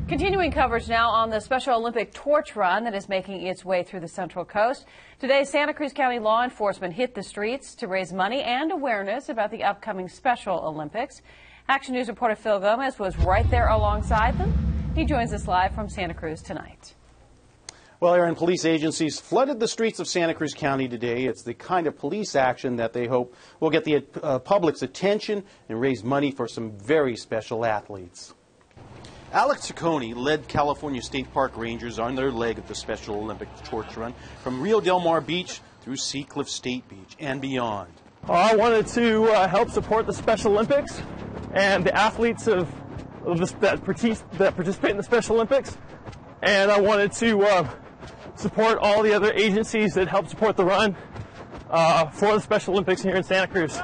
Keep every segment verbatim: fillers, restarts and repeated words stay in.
Continuing coverage now on the Special Olympic torch run that is making its way through the Central Coast. Today, Santa Cruz County law enforcement hit the streets to raise money and awareness about the upcoming Special Olympics. Action News reporter Phil Gomez was right there alongside them. He joins us live from Santa Cruz tonight. Well, Aaron, police agencies flooded the streets of Santa Cruz County today. It's the kind of police action that they hope will get the uh, public's attention and raise money for some very special athletes. Alex Ciccone led California State Park Rangers on their leg of the Special Olympic torch run from Rio Del Mar Beach through Seacliff State Beach and beyond. I wanted to uh, help support the Special Olympics and the athletes of, of this, that, partic that participate in the Special Olympics, and I wanted to uh, support all the other agencies that help support the run uh, for the Special Olympics here in Santa Cruz.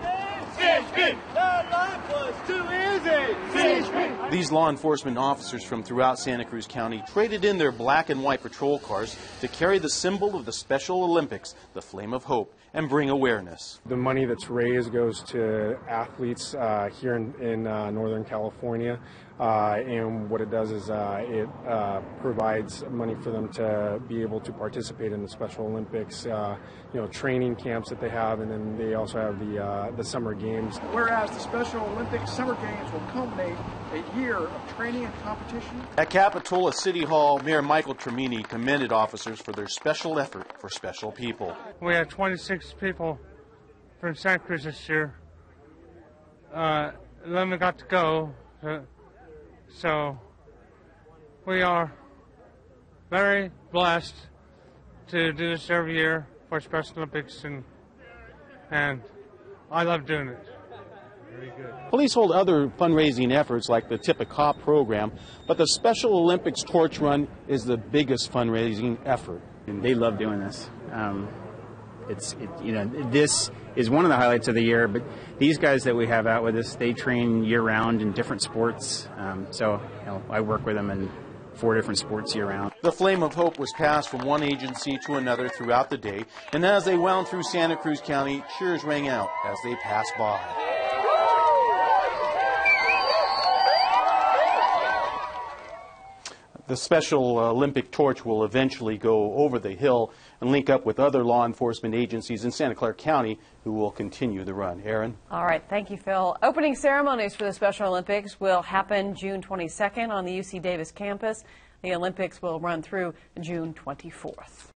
These law enforcement officers from throughout Santa Cruz County traded in their black and white patrol cars to carry the symbol of the Special Olympics, the Flame of Hope, and bring awareness. The money that's raised goes to athletes uh, here in, in uh, Northern California, uh, and what it does is uh, it uh, provides money for them to be able to participate in the Special Olympics, uh, you know, training camps that they have, and then they also have the uh, the summer games. Whereas the Special Olympics Summer Games will culminate a year of training and competition. At Capitola City Hall, Mayor Michael Tremini commended officers for their special effort for special people. We had twenty-six people from Santa Cruz this year. Uh, eleven got to go, so, so we are very blessed to do this every year for Special Olympics, and and I love doing it. Very good. Police hold other fundraising efforts like the Tip a Cop program, but the Special Olympics torch run is the biggest fundraising effort. And they love doing this. Um, It's, it, you know, this is one of the highlights of the year, but these guys that we have out with us, they train year-round in different sports. Um, so, you know, I work with them in four different sports year-round. The Flame of Hope was passed from one agency to another throughout the day, and as they wound through Santa Cruz County, cheers rang out as they passed by. The Special Olympic torch will eventually go over the hill and link up with other law enforcement agencies in Santa Clara County who will continue the run. Aaron? All right, thank you, Phil. Opening ceremonies for the Special Olympics will happen June twenty-second on the U C Davis campus. The Olympics will run through June twenty-fourth.